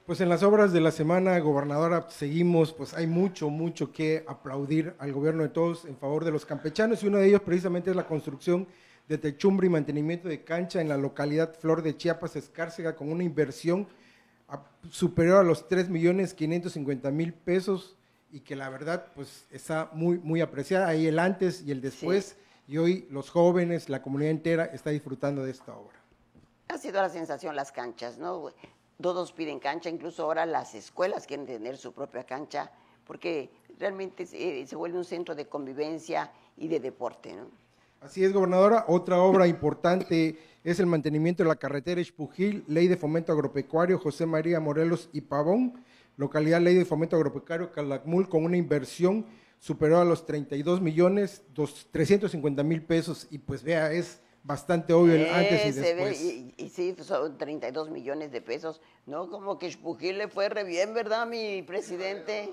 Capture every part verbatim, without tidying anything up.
Pues en las obras de la semana, gobernadora, seguimos, pues hay mucho, mucho que aplaudir al gobierno de todos en favor de los campechanos, y uno de ellos precisamente es la construcción de techumbre y mantenimiento de cancha en la localidad Flor de Chiapas, Escárcega, con una inversión a, superior a los tres millones quinientos cincuenta mil pesos, y que la verdad pues está muy, muy apreciada. Ahí el antes y el después, sí. Y hoy los jóvenes, la comunidad entera está disfrutando de esta obra. Ha sido la sensación las canchas, ¿no? Todos piden cancha, incluso ahora las escuelas quieren tener su propia cancha, porque realmente se, se vuelve un centro de convivencia y de deporte, ¿no? Así es, gobernadora. Otra obra importante es el mantenimiento de la carretera Ixpujil, Ley de Fomento Agropecuario José María Morelos y Pavón, localidad Ley de Fomento Agropecuario Calakmul, con una inversión superior a los treinta y dos millones trescientos cincuenta mil pesos, y pues vea, es bastante obvio el eh, antes y se después. Ve, y, y sí, son treinta y dos millones de pesos, ¿no? Como que Ixpujil le fue re bien, ¿verdad, mi presidente?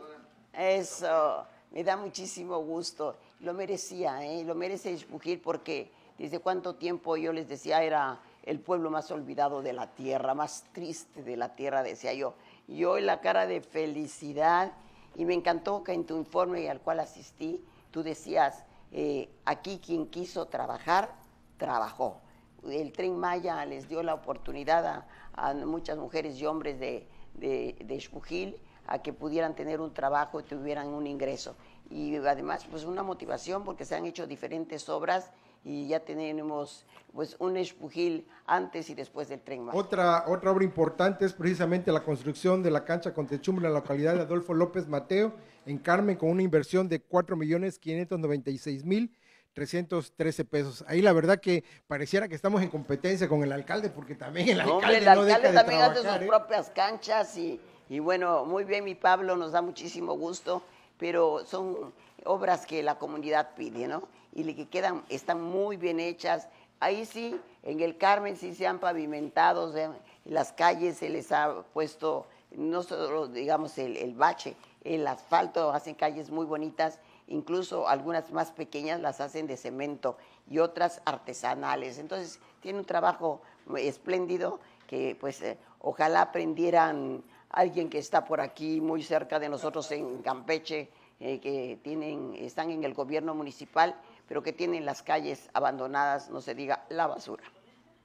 Eso, me da muchísimo gusto. Lo merecía, ¿eh? Lo merece Ixpujil, porque desde cuánto tiempo yo les decía era el pueblo más olvidado de la tierra, más triste de la tierra, decía yo. Y hoy la cara de felicidad, y me encantó que en tu informe al cual asistí, tú decías, eh, aquí quien quiso trabajar, trabajó. El Tren Maya les dio la oportunidad a, a muchas mujeres y hombres de, de, de Ixpujil a que pudieran tener un trabajo y tuvieran un ingreso. Y además, pues una motivación, porque se han hecho diferentes obras y ya tenemos pues un Ixpujil antes y después del Tren Maya. Otra, otra obra importante es precisamente la construcción de la cancha con techumbre en la localidad de Adolfo López Mateo, en Carmen, con una inversión de cuatro millones quinientos noventa y seis mil trescientos trece pesos. Ahí la verdad que pareciera que estamos en competencia con el alcalde, porque también el alcalde, Hombre, el no alcalde deja de también trabajar, hace sus ¿eh? propias canchas y, y bueno, muy bien, mi Pablo, nos da muchísimo gusto, pero son obras que la comunidad pide, ¿no? Y que quedan, están muy bien hechas. Ahí sí, en el Carmen sí se han pavimentado, ¿eh? Las calles se les ha puesto, no solo digamos el, el bache, el asfalto, hacen calles muy bonitas, incluso algunas más pequeñas las hacen de cemento y otras artesanales. Entonces tiene un trabajo espléndido que pues eh, ojalá aprendieran alguien que está por aquí muy cerca de nosotros en Campeche, eh, que tienen, están en el gobierno municipal, pero que tienen las calles abandonadas, no se diga la basura.